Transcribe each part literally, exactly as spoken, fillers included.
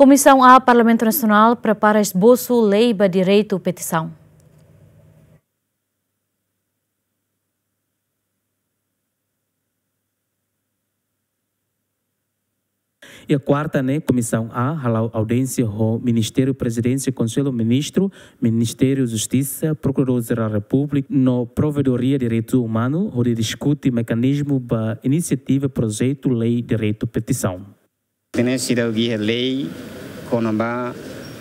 Comissão A Parlamento Nacional prepara esboço lei para direito à petição. E a quarta, né, Comissão A, a audiência do Ministério Presidência, Conselho Ministro, Ministério da Justiça, Procurador-Geral da República, no Provedoria de Direitos Humanos, onde discute mecanismo para iniciativa projeto lei de direito à petição. Tem sido a lei com a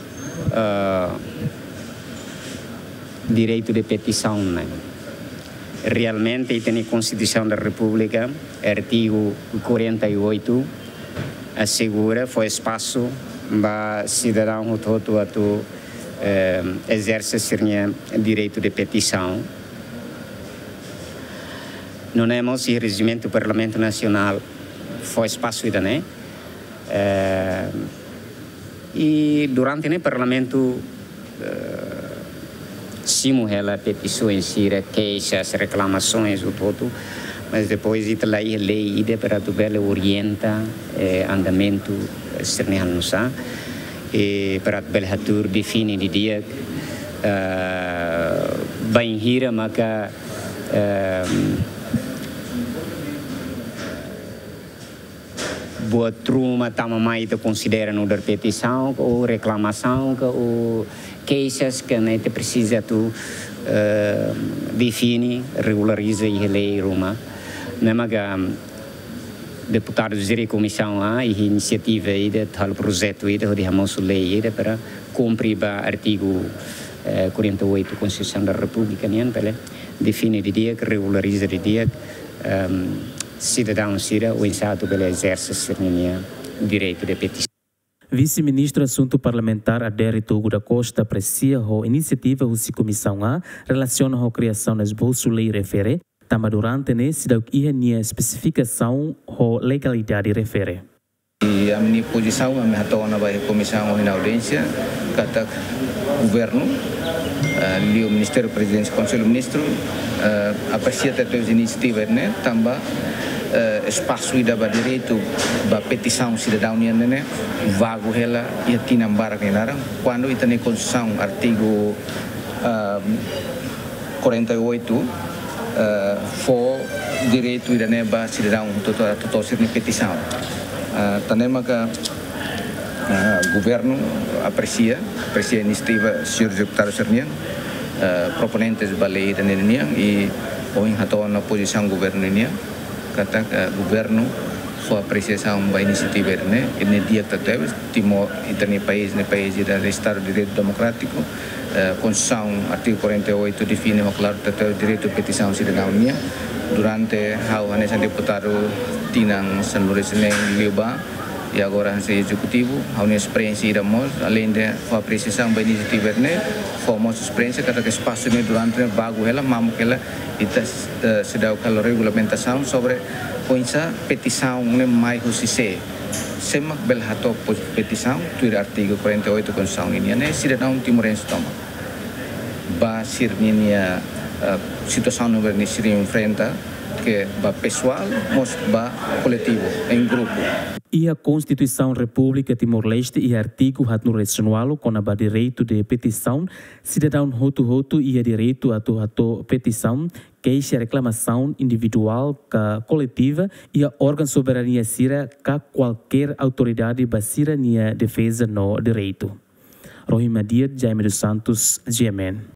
direito de petição, né? Realmente tem a Constituição da República, artigo quarenta e oito, assegura foi espaço para cidadão todo a tu eh, exercer seu direito de petição. Não temos o regimento do Parlamento Nacional foi espaço ainda, né? Eh, e durante o Parlamento eh, simula petições, queixas, reclamações, o todo. Mas depois ita lá a lei ide para tu bela orienta eh, andamento externo no sa e para tu bela tur define de dia uh, bem hira maka uh, boa truma tama mai te considera no der petição ou reclamação ou queixas que não te precisa tu uh, define regulariza a lei Roma. Namaga deputados da comissão a iniciativa ide tal projeto ide onde chamamos lei ide para cumprir o artigo quarenta e oito da Constituição da República nian pele define de dia que regulariza de dia um, cidadão sira o insato pela exerce seu direito de petição. Vice-ministro Assunto Parlamentar Adério Togo da Costa aprecia a iniciativa da Comissão A relaciona a criação das bolsas lei refere tama durante ne sidau ia nia especificação ho legalidade refere. E a minha posição a minha tona vai comissão na audiência kata governo ali o Ministério Presidente Conselho Ministro aprecia até as iniciativas né também espaço ida ba direito ba petição cidadão né vago ela ia tinambar que nara quando ita ne Constituição artigo quarenta e oito Uh, for direito ida neba cidadão total total sirni petição uh, tanema que uh, governo aprecia aprecia iniciativa senhor deputado Sernian uh, proponentes balei da nenia e ou em rato na posição governo nenia kata uh, governo for apreciação ba iniciativa né e dia que teve timo itani país ne país ida estado de direito democrático. A Constituição, artigo quarenta e oito, define o claro o direito de petição cidadania. Durante a nessa deputado tinang San Luis nem Liuba e agora a executivo, a uma experiência iramos além de a apreciação da iniciativa né, fomos experiência cada espaço né durante vago ela, mamo que ela ita se dá aquela regulamentação sobre coisa petição né mais justiça. Semak belhato petição, tu artigo quarenta e oito da Constituição ini, né? Cidadão timorense toma. Ba sirnia situação no governo se enfrenta que ba pessoal, mas ba coletivo, em grupo. E a Constituição República Timor-Leste e artigo hatno regional com a direito de petição, cidadão hotu-hotu e a direito a tu petição, queixa reclamação individual, ka coletiva e a órgão soberania sira ka qualquer autoridade basira nia defesa no direito. Rohima Diat, Jaime dos Santos, G M N.